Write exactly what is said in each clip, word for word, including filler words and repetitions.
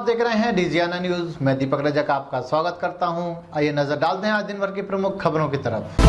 देख रहे हैं डीजीआना न्यूज। मैं दीपक रजक आपका स्वागत करता हूं। आइए नजर डालते हैं आज दिन भर की प्रमुख खबरों की तरफ।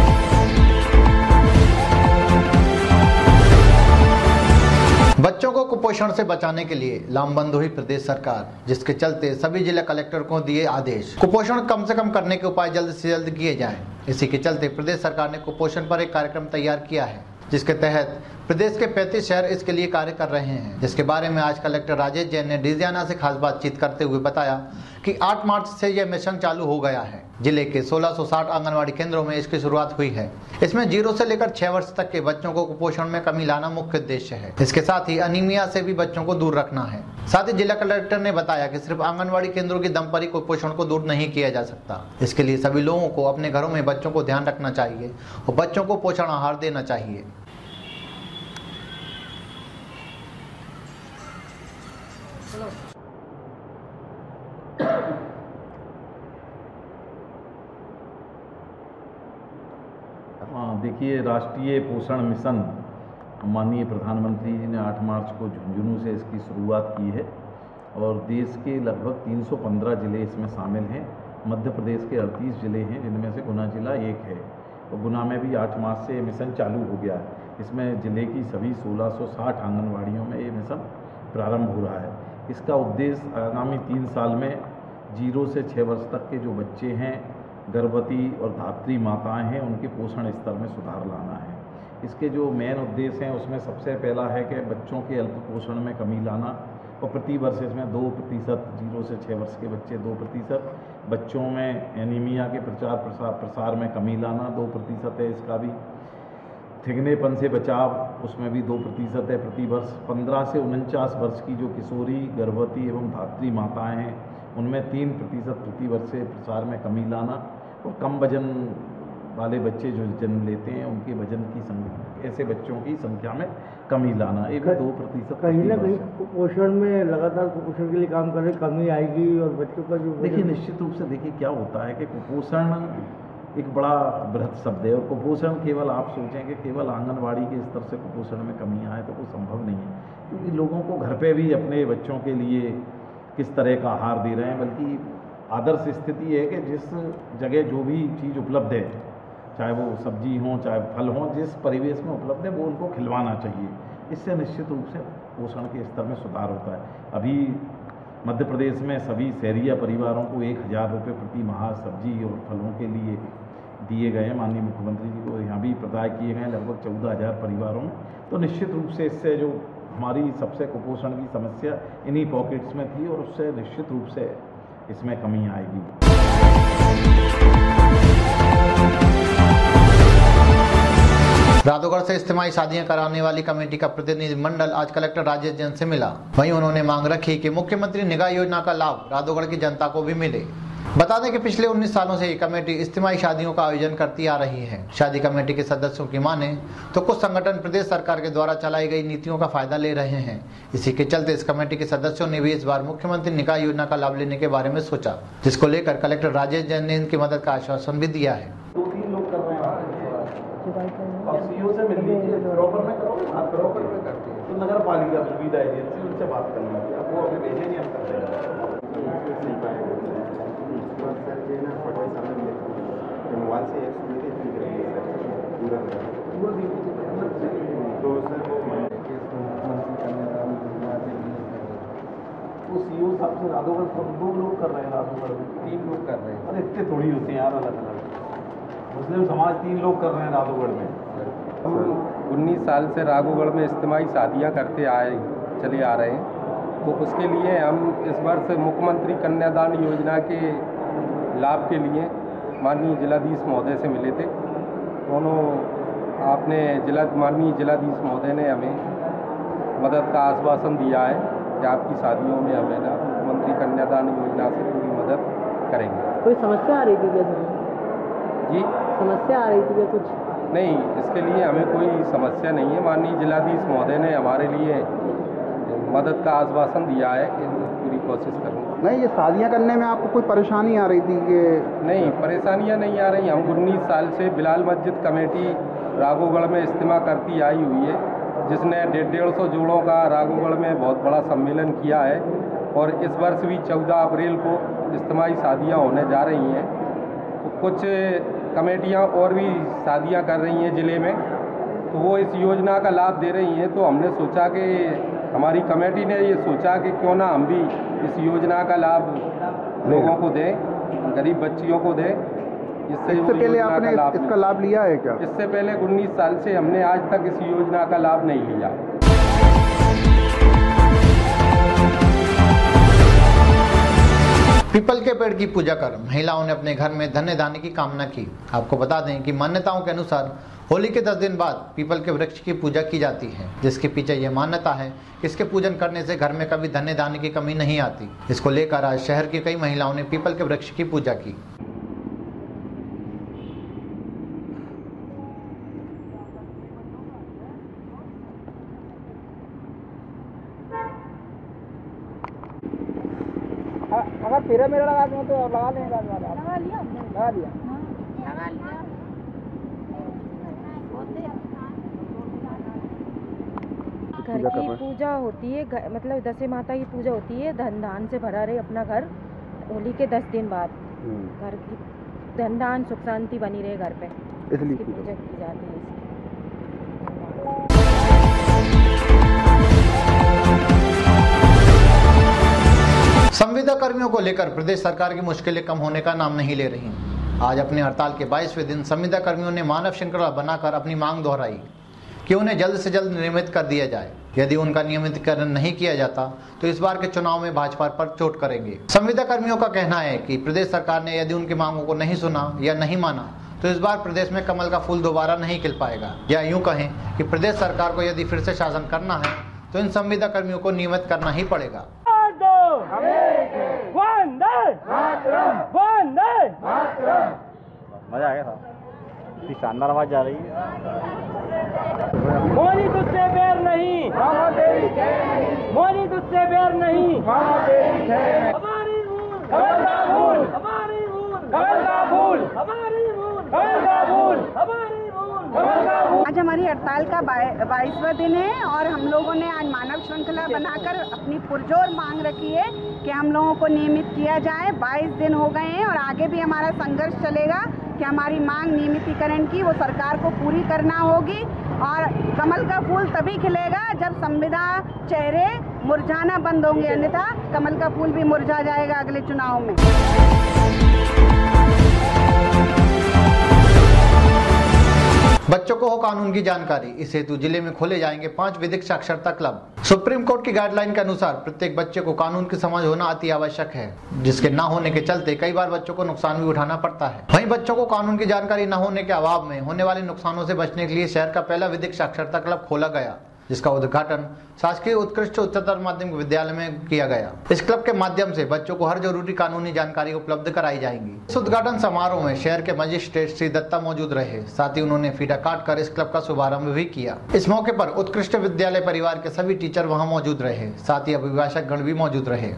बच्चों को कुपोषण से बचाने के लिए लामबंद हुई प्रदेश सरकार, जिसके चलते सभी जिला कलेक्टर को दिए आदेश। कुपोषण कम से कम करने के उपाय जल्द से जल्द किए जाएं। इसी के चलते प्रदेश सरकार ने कुपोषण पर एक कार्यक्रम तैयार किया है, जिसके तहत प्रदेश के पैंतीस शहर इसके लिए कार्य कर रहे हैं। जिसके बारे में आज कलेक्टर राजेश जैन ने डीजीआना से खास बातचीत करते हुए बताया कि आठ मार्च से यह मिशन चालू हो गया है। जिले के सोलह सौ साठ आंगनवाड़ी केंद्रों में इसकी शुरुआत हुई है। इसमें जीरो से लेकर छह वर्ष तक के बच्चों को कुपोषण में कमी लाना मुख्य उद्देश्य है। इसके साथ ही अनीमिया से भी बच्चों को दूर रखना है। साथ ही जिला कलेक्टर ने बताया कि सिर्फ आंगनवाड़ी केंद्रों के दम पर ही कुपोषण को दूर नहीं किया जा सकता। इसके लिए सभी लोगों को अपने घरों में बच्चों को ध्यान रखना चाहिए और बच्चों को पोषण आहार देना चाहिए। देखिए, राष्ट्रीय पोषण मिशन माननीय प्रधानमंत्री जी ने आठ मार्च को झुंझुनू से इसकी शुरुआत की है और देश के लगभग तीन सौ पंद्रह जिले इसमें शामिल हैं। मध्य प्रदेश के अड़तीस जिले हैं, जिनमें से गुना जिला एक है और गुना में भी आठ मार्च से ये मिशन चालू हो गया है। इसमें जिले की सभी सोलह सौ साठ आंगनवाड़ियों में ये मिशन प्रारंभ हो रहा है। इसका उद्देश्य आगामी तीन साल में जीरो से छः वर्ष तक के जो बच्चे हैं, गर्भवती और धात्री माताएं हैं, उनके पोषण स्तर में सुधार लाना है। इसके जो मेन उद्देश्य हैं उसमें सबसे पहला है कि बच्चों के अल्प पोषण में कमी लाना और प्रति वर्ष इसमें दो प्रतिशत जीरो से छः वर्ष के बच्चे दो प्रतिशत बच्चों में एनीमिया के प्रचार प्रसार प्रसार में कमी लाना दो प्रतिशत है। इसका भी थिगनेपन से बचाव, उसमें भी दो प्रतिशत है प्रति वर्ष। पंद्रह से उनचास वर्ष की जो किशोरी, गर्भवती एवं धात्री माताएं हैं, उनमें तीन प्रतिशत प्रति वर्ष से प्रसार में कमी लाना और कम वजन वाले बच्चे जो जन्म लेते हैं उनके वजन की संख्या, ऐसे बच्चों की संख्या में कमी लाना, एक दो प्रतिशत। कहीं ना कहीं कुपोषण में लगातार कुपोषण के लिए काम कर रहे, कमी आएगी और बच्चों का जो देखिए निश्चित रूप से देखिए क्या होता है कि कुपोषण एक बड़ा बृहत शब्द है और कुपोषण केवल आप सोचें कि केवल आंगनवाड़ी के स्तर से कुपोषण में कमी आए तो वो संभव नहीं है, क्योंकि लोगों को घर पे भी अपने बच्चों के लिए किस तरह का आहार दे रहे हैं। बल्कि आदर्श स्थिति है कि जिस जगह जो भी चीज़ उपलब्ध है, चाहे वो सब्जी हो चाहे फल हो, जिस परिवेश में उपलब्ध है वो उनको खिलवाना चाहिए। इससे निश्चित रूप से पोषण के स्तर में सुधार होता है। अभी मध्य प्रदेश में सभी शहरिया परिवारों को एक हज़ार रुपये प्रति माह सब्जी और फलों के लिए दिए गए हैं। माननीय मुख्यमंत्री जी को यहाँ भी प्रदान किए गए लगभग चौदह हज़ार परिवारों में। तो निश्चित रूप से इससे जो हमारी सबसे कुपोषण की समस्या इन्हीं पॉकेट्स में थी और उससे निश्चित रूप से इसमें कमी आएगी। राधोगढ़ से इज्तिमाई शादियां कराने वाली कमेटी का प्रतिनिधि मंडल आज कलेक्टर राजेश जैन से मिला। वहीं उन्होंने मांग रखी कि मुख्यमंत्री निगाह योजना का लाभ राधोगढ़ की जनता को भी मिले। बता दें कि पिछले उन्नीस सालों से ये कमेटी इज्तिमाई शादियों का आयोजन करती आ रही है। शादी कमेटी के सदस्यों की माने तो कुछ संगठन प्रदेश सरकार के द्वारा चलाई गई नीतियों का फायदा ले रहे हैं। इसी के चलते इस कमेटी के सदस्यों ने भी इस बार मुख्यमंत्री निगाह योजना का लाभ लेने के बारे में सोचा, जिसको लेकर कलेक्टर राजेश जैन ने इनकी मदद का आश्वासन भी दिया है। दो तीन लोग कर रहे हैं, सीईओ से मिल लीजिए, प्रॉपर में करोगे, आप प्रॉपर में करते हैं तो नगर पालिका सुविधा एजेंसी उनसे बात कर लीजिए। अब वो अभी भेजे नहीं, हम कर देंगे। मोबाइल से एक पूरा तो सर वो सीईओ साहब से राधोगढ़ दो लोग कर रहे हैं, राधोगढ़ में तीन लोग कर रहे हैं। अरे इतने थोड़ी होते हैं यार, अलग अलग मुस्लिम समाज तीन लोग कर रहे हैं राधोगढ़ में। उन्नीस साल से राघोगढ़ में इज्तिमाई शादियां करते आए चले आ रहे हैं, तो उसके लिए हम इस वर्ष मुख्यमंत्री कन्यादान योजना के लाभ के लिए माननीय जिलाधीश महोदय से मिले थे। दोनों आपने जिला माननीय जिलाधीश महोदय ने हमें मदद का आश्वासन दिया है कि आपकी शादियों में हमें ना मुख्यमंत्री कन्यादान योजना से पूरी मदद करेंगे। कोई समस्या आ रही थी क्या सर? जी समस्या आ रही थी क्या? कुछ नहीं, इसके लिए हमें कोई समस्या नहीं है। माननीय जिलाधीश महोदय ने हमारे लिए मदद का आश्वासन दिया है कि पूरी कोशिश करूँगा। नहीं, ये शादियाँ करने में आपको कोई परेशानी आ रही थी कि? नहीं, परेशानियाँ नहीं आ रही। हम उन्नीस साल से बिलाल मस्जिद कमेटी राघोगढ़ में इज्तिमा करती आई हुई है जिसने डेढ़ डेढ़ सौ जोड़ों का राघोगढ़ में बहुत बड़ा सम्मेलन किया है। और इस वर्ष भी चौदह अप्रैल को इज्तिमाई शादियाँ होने जा रही हैं। तो कुछ कमेटियाँ और भी शादियाँ कर रही हैं ज़िले में, तो वो इस योजना का लाभ दे रही हैं। तो हमने सोचा कि हमारी कमेटी ने ये सोचा कि क्यों ना हम भी इस योजना का लाभ लोगों को दें, गरीब बच्चियों को दें। इससे इससे पहले आपने लाभ इसका लाभ लिया है क्या? इससे पहले उन्नीस साल से हमने आज तक इस योजना का लाभ नहीं लिया। पीपल के पेड़ की पूजा कर महिलाओं ने अपने घर में धन्य दान की कामना की। आपको बता दें कि मान्यताओं के अनुसार होली के दस दिन बाद पीपल के वृक्ष की पूजा की जाती है, जिसके पीछे यह मान्यता है कि इसके पूजन करने से घर में कभी धन्य दान की कमी नहीं आती। इसको लेकर आज शहर की कई महिलाओं ने पीपल के वृक्ष की पूजा की। अगर तेरह मेरा लगा दूँ तो लगा लेंगे। लगा लिया लगा लिया लगा लिया। घर की पूजा होती है, मतलब दशे माता की पूजा होती है। धन धान से भरा रहे अपना घर होली के दस दिन बाद, घर की धन धान सुख शांति बनी रहे घर पे, इसलिए पूजा की जाती है। संविदा कर्मियों को लेकर प्रदेश सरकार की मुश्किलें कम होने का नाम नहीं ले रही। आज अपने हड़ताल के बाईसवें दिन संविदा कर्मियों ने मानव श्रृंखला बनाकर अपनी मांग दोहराई कि उन्हें जल्द से जल्द नियमित कर दिया जाए। यदि उनका नियमितीकरण नहीं किया जाता तो इस बार के चुनाव में भाजपा पर चोट करेंगे। संविदा कर्मियों का कहना है कि प्रदेश सरकार ने यदि उनकी मांगों को नहीं सुना या नहीं माना तो इस बार प्रदेश में कमल का फूल दोबारा नहीं खिल पाएगा। या यूं कहें कि प्रदेश सरकार को यदि फिर से शासन करना है तो इन संविदा कर्मियों को नियमित करना ही पड़ेगा। मजा आ गया था, इतनी शानदार आवाज जा रही है। मोदी तुझसे बैर नहीं, मोदी तुझसे बैर नहीं, हमारी भूल, हमारी भूल, हमारी भूल, हमारी भूल, हमारी भूल। आज हमारी हड़ताल का बाईसवां दिन है और हम लोगों ने आज मानव श्रृंखला बनाकर अपनी पुरजोर मांग रखी है कि हम लोगों को नियमित किया जाए। बाईस दिन हो गए हैं और आगे भी हमारा संघर्ष चलेगा कि हमारी मांग नियमितीकरण की वो सरकार को पूरी करना होगी। और कमल का फूल तभी खिलेगा जब संविदा चेहरे मुरझाना बंद होंगे, अन्यथा कमल का फूल भी मुरझा जाएगा अगले चुनाव में। बच्चों को हो कानून की जानकारी, इस हेतु जिले में खोले जाएंगे पांच विधिक साक्षरता क्लब। सुप्रीम कोर्ट की गाइडलाइन के अनुसार प्रत्येक बच्चे को कानून की समझ होना अति आवश्यक है, जिसके न होने के चलते कई बार बच्चों को नुकसान भी उठाना पड़ता है। वहीं बच्चों को कानून की जानकारी न होने के अभाव में होने वाले नुकसानों से बचने के लिए शहर का पहला विधिक साक्षरता क्लब खोला गया, जिसका उद्घाटन शासकीय उत्कृष्ट उच्चतर माध्यमिक विद्यालय में किया गया। इस क्लब के माध्यम से बच्चों को हर जरूरी कानूनी जानकारी उपलब्ध कराई जाएगी। इस उद्घाटन समारोह में शहर के मजिस्ट्रेट श्री दत्ता मौजूद रहे, साथ ही उन्होंने फीता काट कर इस क्लब का शुभारंभ भी किया। इस मौके पर उत्कृष्ट विद्यालय परिवार के सभी टीचर वहां मौजूद रहे, साथ ही अभिभाषक गण भी मौजूद रहे।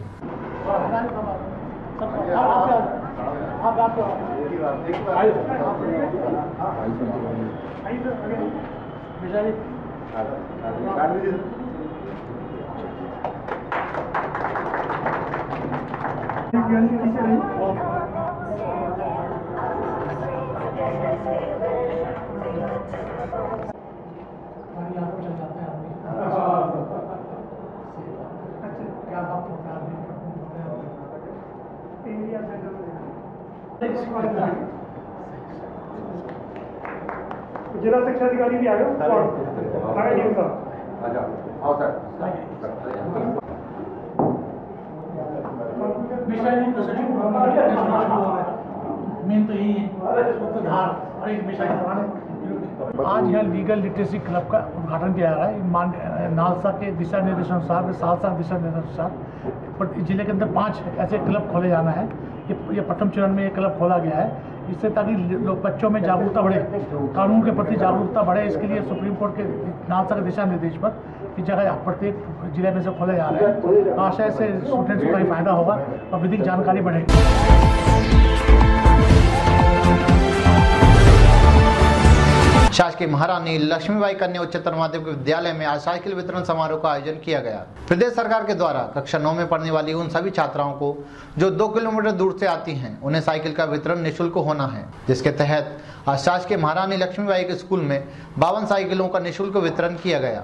जिला शिक्षा अधिकारी भी आ गए। मेन तो यही है, और एक विषय आज यहाँ लीगल लिटरेसी क्लब का उद्घाटन किया जा रहा है। मान नालसा के दिशा निर्देशानुसार, सालसा दिशा निर्देशानुसार जिले के अंदर पांच ऐसे क्लब खोले जाना है। ये ये प्रथम चरण में ये क्लब खोला गया है, इससे ताकि लोग बच्चों में जागरूकता बढ़े, कानून के प्रति जागरूकता बढ़े। इसके लिए सुप्रीम कोर्ट के नालसा के दिशा निर्देश पर इस जगह प्रत्येक जिले में से खोले जा रहे हैं। आशा से स्टूडेंट्स को काफ़ी फायदा होगा और विधिक जानकारी बढ़ेगी। शासकीय शासकीय की महारानी लक्ष्मीबाई कन्या उच्चतर माध्यमिक विद्यालय में आज साइकिल वितरण समारोह का आयोजन किया गया। प्रदेश सरकार के द्वारा कक्षा नौ में पढ़ने वाली उन सभी छात्राओं को जो दो किलोमीटर दूर से आती हैं, उन्हें साइकिल का वितरण निःशुल्क होना है, जिसके तहत आज शासकीय महारानी लक्ष्मीबाई के स्कूल में बावन साइकिलों का निःशुल्क वितरण किया गया।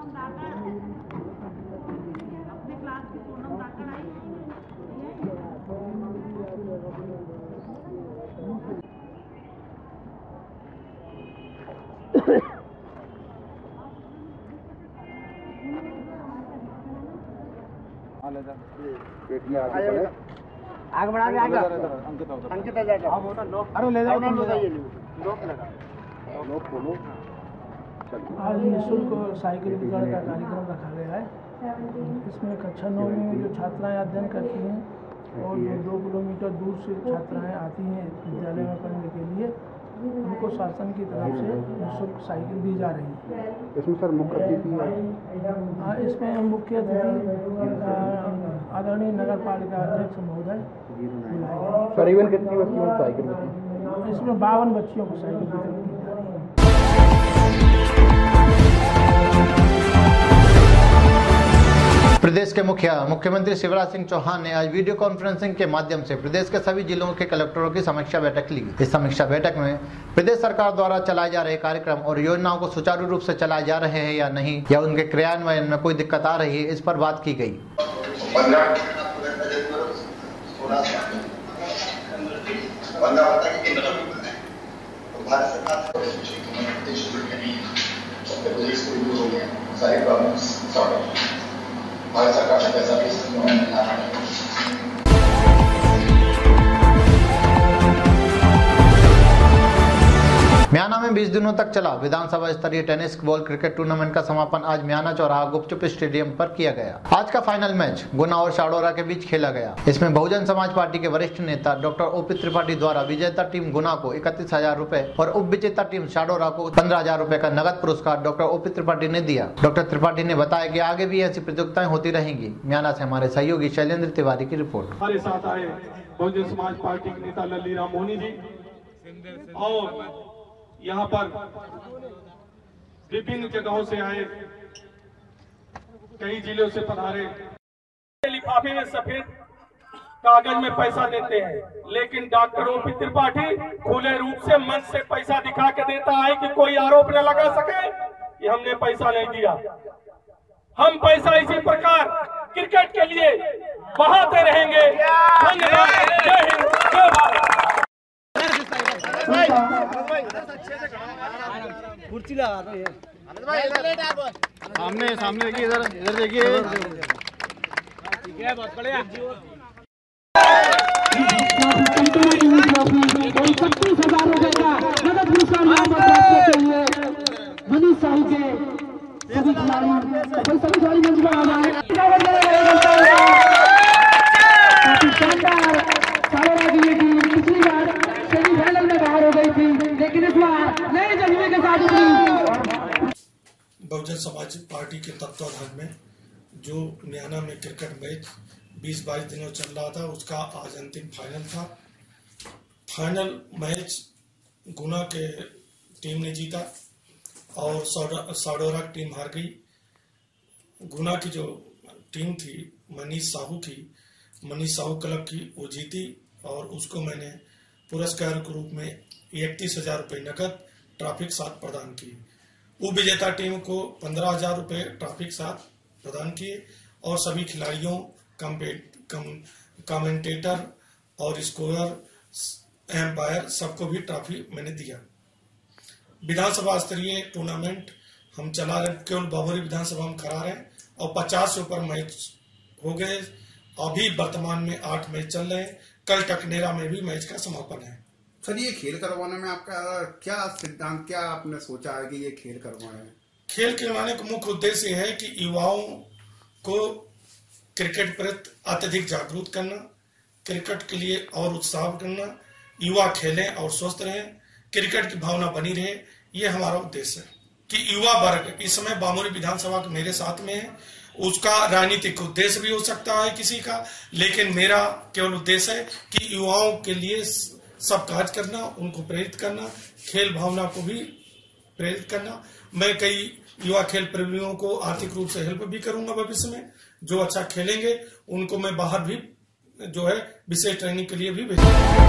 आगे बढ़ा के आगे अंकित आ जाएगा। अरे ले जाओ ना, लोक लगा लोक खोलो। आज निःशुल्क साइकिल वितरण का कार्यक्रम रखा गया है। इसमें कक्षा नौ में जो छात्राएं अध्ययन करती हैं और जो दो किलोमीटर दूर से छात्राएं आती हैं विद्यालय में पढ़ने के लिए, उनको शासन की तरफ से निःशुल्क साइकिल दी जा रही है। इसमें सर मुख्य अतिथि हाँ, इसमें मुख्य अतिथि आदरणीय नगर पालिका अध्यक्ष महोदय बुलाए गए। करीबन कितनी बच्चियों को साइकिल? इसमें बावन बच्चियों को साइकिल वितरण की जा रही है। प्रदेश के मुखिया मुख्यमंत्री शिवराज सिंह चौहान ने आज वीडियो कॉन्फ्रेंसिंग के माध्यम से प्रदेश के सभी जिलों के कलेक्टरों की समीक्षा बैठक ली। इस समीक्षा बैठक में प्रदेश सरकार द्वारा चलाए जा रहे कार्यक्रम और योजनाओं को सुचारू रूप से चलाए जा रहे हैं या नहीं, या उनके क्रियान्वयन में कोई दिक्कत आ रही है, इस पर बात की गई। भारत सरकार ने पैसा भी म्याना में बीस दिनों तक चला विधानसभा स्तरीय टेनिस बॉल क्रिकेट टूर्नामेंट का समापन आज म्याना चौराहा गुपचुप स्टेडियम पर किया गया। आज का फाइनल मैच गुना और शाडोरा के बीच खेला गया। इसमें बहुजन समाज पार्टी के वरिष्ठ नेता डॉक्टर ओपी त्रिपाठी द्वारा विजेता टीम गुना को इकतीस हजार रूपए और उप विजेता टीम शाडोरा को पंद्रह हजार रूपए का नगद पुरस्कार डॉक्टर ओपी त्रिपाठी ने दिया। डॉक्टर त्रिपाठी ने बताया कि आगे भी ऐसी प्रतियोगिताएं होती रहेंगी। म्याना से हमारे सहयोगी शैलेंद्र तिवारी की रिपोर्ट। हमारे साथ आए बहुजन समाज पार्टी के नेता लल्ली राम मोहनी जी और यहाँ पर विभिन्न जगहों से आए, कई जिलों से पधारे। लिफाफे में सफेद कागज में पैसा देते हैं, लेकिन डॉक्टर ओपी त्रिपाठी खुले रूप से मंच से पैसा दिखा के देता है कि कोई आरोप न लगा सके कि हमने पैसा नहीं दिया। हम पैसा इसी प्रकार क्रिकेट के लिए बहाते रहेंगे। धन्यवाद। जय हिंद, जय भारत। कुर्सी लगा दो यार। सामने सामने देखिए, इधर इधर देखिए। ठीक है, बहुत बढ़िया। पच्चीस हजार रुपए का नगद पुरस्कार मनीष साहू के सभी खिलाड़ी सभी खिलाड़ी मंच पर आ जाए। शानदार शाडोरा की ये टीम पिछली बार सेमीफाइनल में बाहर हो गई थी, लेकिन इस बार नए जज्बे के साथ उतरी। बहुजन समाज पार्टी के तत्वाधान में जो म्याना में क्रिकेट मैच बीस बाईस दिनों चल रहा था, उसका आज अंतिम फाइनल था। फाइनल मैच गुना के टीम ने जीता और शाडोरा की टीम हार गई। गुना की जो टीम थी मनीष साहू की, मनीष साहू क्लब की, वो जीती और उसको मैंने पुरस्कार के रूप में इकतीस हजार रुपये नकद ट्रॉफी साथ प्रदान की। उप विजेता टीम को पंद्रह हजार रुपये ट्रॉफी साथ प्रदान किए और सभी खिलाड़ियों, कमेंटेटर और स्कोरर, एम्पायर सबको भी ट्रॉफी मैंने दिया। विधानसभा स्तरीय टूर्नामेंट हम चला रहे, केवल बाबोरी विधानसभा में करा रहे और पचास से ऊपर मैच हो गए। अभी वर्तमान में आठ मैच चल रहे हैं। कल टकनेरा में भी मैच का समापन है। सर, ये खेल करवाने में आपका क्या सिद्धांत, क्या आपने सोचा है कि ये खेल करवाएं? खेल करवाने का मुख्य उद्देश्य है कि युवाओं को क्रिकेट प्रति अत्यधिक जागरूक करना, क्रिकेट के लिए और उत्साह करना, युवा खेलें और स्वस्थ रहें, क्रिकेट की भावना बनी रहे, ये हमारा उद्देश्य है। कि युवा वर्ग इस समय बामोरी विधानसभा के मेरे साथ में है, उसका राजनीतिक उद्देश्य भी हो सकता है किसी का, लेकिन मेरा केवल उद्देश्य है कि युवाओं के लिए सब कार्य करना, उनको प्रेरित करना, खेल भावना को भी प्रेरित करना। मैं कई युवा खेल प्रेमियों को आर्थिक रूप से हेल्प भी करूंगा भविष्य में। जो अच्छा खेलेंगे उनको मैं बाहर भी जो है विशेष ट्रेनिंग के लिए भी भेजूंगा।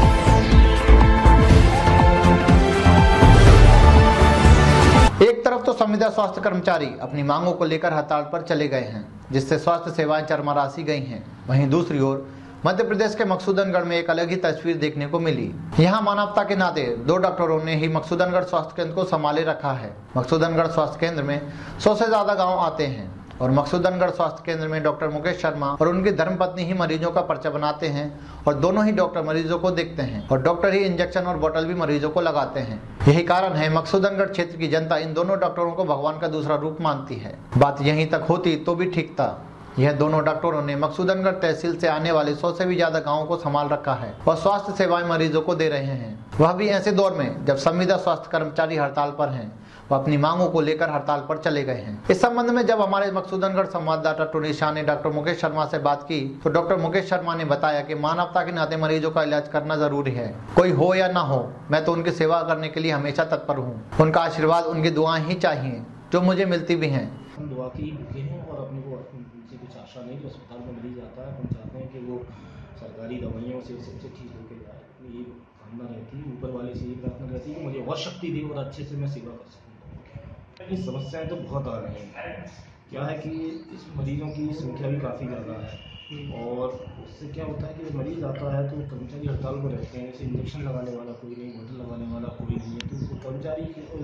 एक तरफ तो संविदा स्वास्थ्य कर्मचारी अपनी मांगों को लेकर हड़ताल पर चले गए हैं, जिससे स्वास्थ्य सेवाएं चरमरासी गई हैं। वहीं दूसरी ओर मध्य प्रदेश के मकसूदनगढ़ में एक अलग ही तस्वीर देखने को मिली। यहाँ मानवता के नाते दो डॉक्टरों ने ही मकसूदनगढ़ स्वास्थ्य केंद्र को संभाले रखा है। मकसूदनगढ़ स्वास्थ्य केंद्र में सौ से ज्यादा गाँव आते हैं और मकसूदनगढ़ स्वास्थ्य केंद्र में डॉक्टर मुकेश शर्मा और उनकी धर्मपत्नी ही मरीजों का पर्चा बनाते हैं और दोनों ही डॉक्टर मरीजों को देखते हैं और डॉक्टर ही इंजेक्शन और बोतल भी मरीजों को लगाते हैं। यही कारण है मकसूदनगढ़ क्षेत्र की जनता इन दोनों डॉक्टरों को भगवान का दूसरा रूप मानती है। बात यहीं तक होती तो भी ठीक था। यह दोनों डॉक्टरों ने मकसूदनगढ़ तहसील से आने वाले सौ से भी ज्यादा गाँवों को संभाल रखा है और स्वास्थ्य सेवाएं मरीजों को दे रहे हैं, वह भी ऐसे दौर में जब संविदा स्वास्थ्य कर्मचारी हड़ताल पर हैं। वह अपनी मांगों को लेकर हड़ताल पर चले गए हैं। इस संबंध में जब हमारे मकसूदनगढ़ संवाददाता टोनी शाह ने डॉक्टर मुकेश शर्मा से बात की तो डॉक्टर मुकेश शर्मा ने बताया कि मानवता के नाते मरीजों का इलाज करना जरूरी है। कोई हो या ना हो, मैं तो उनकी सेवा करने के लिए हमेशा तत्पर हूँ। उनका आशीर्वाद, उनकी दुआएं ही चाहिए जो मुझे मिलती भी हैं। हम दुआ की भूखे हैं और अपने को उनसे कुछ आशा नहीं कि अस्पताल में मरीज आता है। हम चाहते हैं कि वो सरकारी दवाइयों से सबसे ठीक होकर जाए। ये कामना रहती है, ऊपर वाले से ये प्रार्थना रहती है कि मुझे और शक्ति दे और अच्छे से मैं सेवा कर सकूँ। ये समस्याएं तो बहुत आ रही हैं। क्या है कि इस मरीजों की संख्या भी काफ़ी ज़्यादा है और उससे क्या होता है कि मरीज़ आता है तो कर्मचारी हड़ताल पर रहते हैं। जैसे इंजेक्शन लगाने वाला कोई नहीं, बोतल लगाने वाला कोई नहीं है, तो कर्मचारी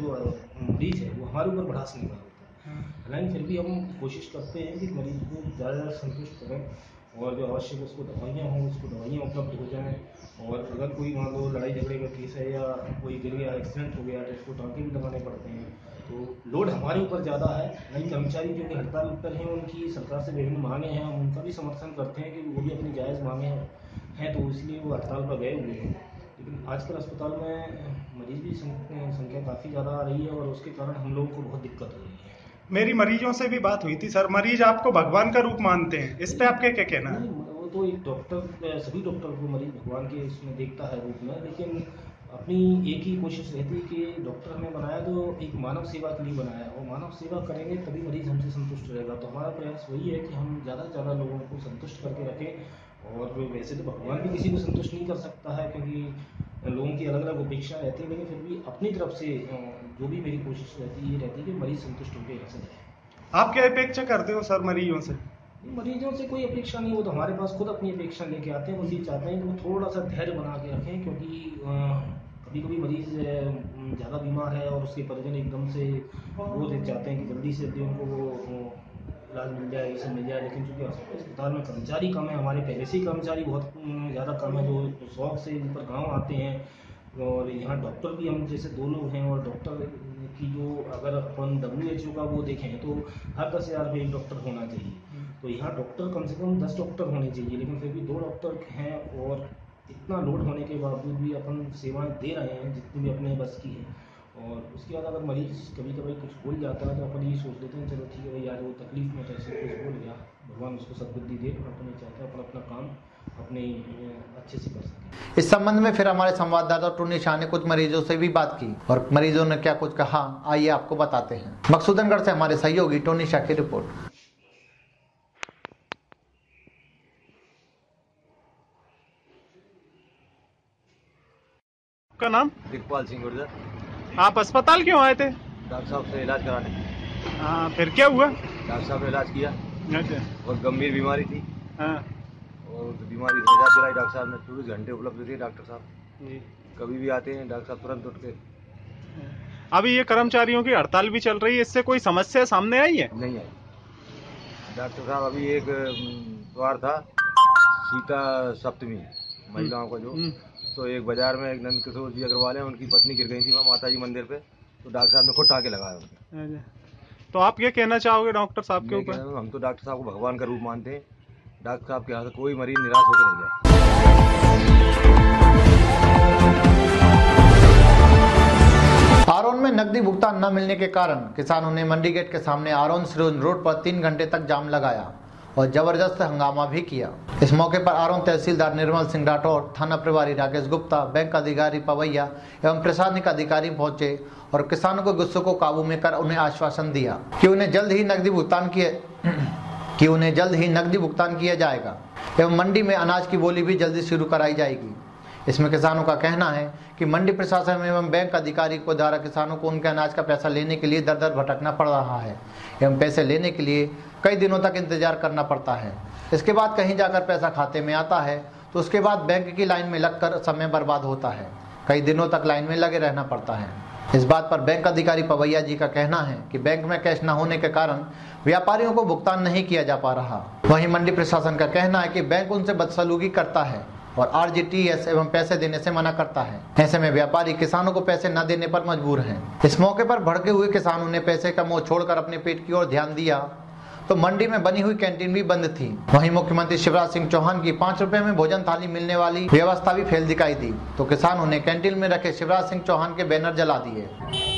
जो मरीज़ है वो हमारे ऊपर भड़ास नहीं करता है। हालांकि फिर भी हम कोशिश करते हैं कि मरीज़ को ज़्यादा ज़्यादा संतुष्ट करें और जो आवश्यक उसको दवाइयाँ हों उसको दवाइयाँ उपलब्ध हो जाएँ। और अगर कोई मान लो लड़ाई झगड़े का केस है या कोई गिर गया, एक्सीडेंट हो गया तो उसको टाँके भी लगाने पड़ते हैं। तो लोड हमारे ऊपर ज़्यादा है। नहीं, कर्मचारी जो कि हड़ताल पर हैं उनकी सरकार से विभिन्न मांगे हैं, हम उनका भी समर्थन करते हैं कि वो भी अपनी जायज़ मांगे हैं, तो इसलिए वो हड़ताल पर गए हुए हैं। लेकिन आजकल अस्पताल में मरीज की संख्या काफ़ी ज़्यादा आ रही है और उसके कारण हम लोगों को बहुत दिक्कत हो रही है। मेरी मरीजों से भी बात हुई थी सर, मरीज आपको भगवान का रूप मानते हैं, इस पे आपके क्या कहना है? वो तो एक डॉक्टर, सभी डॉक्टर को मरीज भगवान के इसमें देखता है रूप में, लेकिन अपनी एक ही कोशिश रहती है कि डॉक्टर हमें बनाया तो एक मानव सेवा के लिए बनाया और मानव सेवा करेंगे तभी मरीज हमसे संतुष्ट रहेगा। तो हमारा प्रयास वही है कि हम ज़्यादा से ज़्यादा लोगों को संतुष्ट करके रखें। और वैसे तो भगवान भी किसी को संतुष्ट नहीं कर सकता है क्योंकि लोगों की अलग अलग अपेक्षा रहती है, लेकिन फिर भी अपनी तरफ से जो भी मेरी कोशिश रहती है ये रहती है कि मरीज संतुष्ट होकर यहाँ से जाए। आप क्या अपेक्षा करते हो सर मरीजों से? मरीजों से कोई अपेक्षा नहीं, वो तो हमारे पास खुद अपनी अपेक्षा लेके आते हैं। वो ये चाहते हैं कि वो थोड़ा सा धैर्य बना के रखें, क्योंकि कभी कभी मरीज ज़्यादा बीमार है और उसके परिजन एकदम से वो चाहते हैं कि जल्दी से जल्दी उनको वो इलाज मिल जाए, ये सब मिल जाए। लेकिन चूँकि अस्पताल में कर्मचारी कम है, हमारे पहले से ही कर्मचारी बहुत ज़्यादा कम है, जो सौ से ऊपर गाँव आते हैं और यहाँ डॉक्टर भी हम जैसे दो लोग हैं और डॉक्टर की जो अगर अपन डब्ल्यू एच ओ का वो देखें तो हर दस हज़ार में एक डॉक्टर होना चाहिए। तो यहाँ डॉक्टर कम से कम दस डॉक्टर होने चाहिए, लेकिन फिर भी दो डॉक्टर हैं और इतना लोड होने के बावजूद भी अपन सेवाएं दे रहे हैं जितनी भी अपने बस की है। और उसके बाद अगर मरीज कभी कभी कुछ बोल जाता है तो अपन ये सोच लेते हैं चलो ठीक है भाई यार वो तकलीफ में ऐसे कुछ बोल गया, भगवान उसको सद्बुद्धि दे, और अपन ये चाहते हैं अपन अपना काम अपने अच्छे से कर सकें। इस संबंध में फिर हमारे संवाददाता टोनी शाह ने कुछ मरीजों से भी बात की और मरीजों ने क्या कुछ कहा आइए आपको बताते हैं। मकसूदनगढ़ से हमारे सहयोगी टोनी शाह की रिपोर्ट। का नाम? दिखपाल सिंह गुर्जर। आप अस्पताल क्यों आए थे? डॉक्टर साहब से इलाज कराने। हाँ, फिर क्या हुआ? डॉक्टर साहब ने इलाज किया। अच्छा। बहुत गंभीर बीमारी थी। हाँ। और बीमारी से निजात दिलाई डॉक्टर साहब ने। चौबीस घंटे उपलब्ध थे डॉक्टर साहब जी, कभी भी आते हैं डॉक्टर साहब तुरंत उठ के। अभी ये कर्मचारियों की हड़ताल भी चल रही है, इससे कोई समस्या सामने आई है? नहीं आई डॉक्टर साहब। अभी एक द्वार था सीता सप्तमी महिलाओं का, जो तो एक बाजार में एक नंद किशोर जी अग्रवाल है, उनकी पत्नी गिर गई थी वहाँ माता जी मंदिर पे, तो डॉक्टर साहब ने खुद टाके लगाया उनके। तो आप क्या कहना चाहोगे डॉक्टर साहब के ऊपर? हम तो डॉक्टर साहब को भगवान का रूप मानते हैं। डॉक्टर साहब के यहाँ से कोई मरीज निराश होकर नहीं जाए। आरोन में नकदी भुगतान न मिलने के कारण किसानों ने मंडी गेट के सामने आरोन सिरोंज रोड पर तीन घंटे तक जाम लगाया और जबरदस्त हंगामा भी किया। इस मौके पर आरोन तहसीलदार निर्मल सिंह राठौर, थाना प्रभारी राकेश गुप्ता, बैंक अधिकारी पवैया एवं प्रशासनिक अधिकारी पहुंचे और किसानों के गुस्से को काबू में कर उन्हें आश्वासन दिया कि उन्हें जल्द ही नकदी भुगतान किए कि उन्हें जल्द ही नकदी भुगतान किया जाएगा एवं मंडी में अनाज की बोली भी जल्दी शुरू कराई जाएगी। इसमें किसानों का कहना है कि मंडी प्रशासन एवं बैंक अधिकारी को द्वारा किसानों को उनके अनाज का पैसा लेने के लिए दर दर भटकना पड़ रहा है एवं पैसे लेने के लिए कई दिनों तक इंतजार करना पड़ता है। इसके बाद कहीं जाकर पैसा खाते में आता है तो उसके बाद बैंक की लाइन में लगकर समय बर्बाद होता है। कई दिनों तक लाइन में लगे रहना पड़ता है। इस बात पर बैंक अधिकारी पवैया जी का कहना है कि बैंक में कैश न होने के कारण व्यापारियों को भुगतान नहीं किया जा पा रहा। वहीं मंडी प्रशासन का कहना है कि बैंक उनसे बदसलूकी करता है और आर जी टी एस एवं पैसे देने से मना करता है। ऐसे में व्यापारी किसानों को पैसे न देने पर मजबूर हैं। इस मौके पर भड़के हुए किसानों ने पैसे का मोह छोड़कर अपने पेट की ओर ध्यान दिया तो मंडी में बनी हुई कैंटीन भी बंद थी। वहीं मुख्यमंत्री शिवराज सिंह चौहान की पाँच रुपए में भोजन थाली मिलने वाली व्यवस्था भी फेल दिखाई दी तो किसानों ने कैंटीन में रखे शिवराज सिंह चौहान के बैनर जला दिए।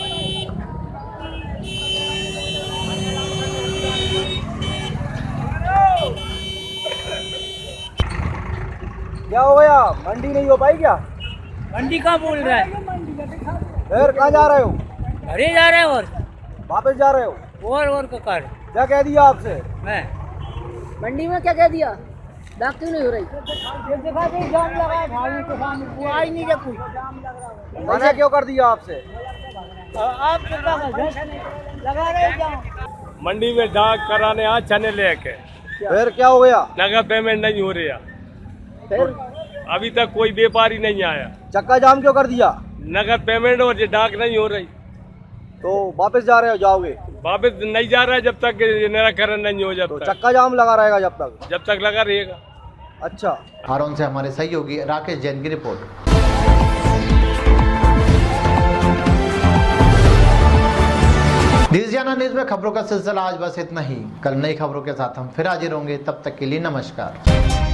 क्या हो गया? मंडी नहीं हो पाई क्या? मंडी कहाँ बोल रहा है? फिर कहाँ जा रहे हो? घरे जा रहे हो और वापस जा रहे हो? और और का कर क्या कह दिया आपसे? मैं मंडी में क्या कह दिया? डाक क्यों नहीं हो रही? जाम लगा भाई के सामने वो आ ही नहीं रहा कोई। मना क्यों कर दिया आपसे? आप लगा रहे जाम मंडी में डाक कराने आज चने लेके। फिर क्या हो गया? नगद पेमेंट नहीं हो रहा। फिर अभी तक कोई व्यापारी नहीं आया। चक्का जाम क्यों कर दिया? नगद पेमेंट और ये डाक नहीं हो रही। तो वापस जा रहे हो? जाओगे? वापस नहीं जा रहा है जब तक निराकरण नहीं हो। जब तो तक चक्का जाम लगा रहेगा जब तक जब तक लगा रहेगा। अच्छा। आरोन से हमारे सहयोगी राकेश जैन की रिपोर्ट। डिजियाना न्यूज में खबरों का सिलसिला आज बस इतना ही। कल नई खबरों के साथ हम फिर हाजिर होंगे। तब तक के लिए नमस्कार।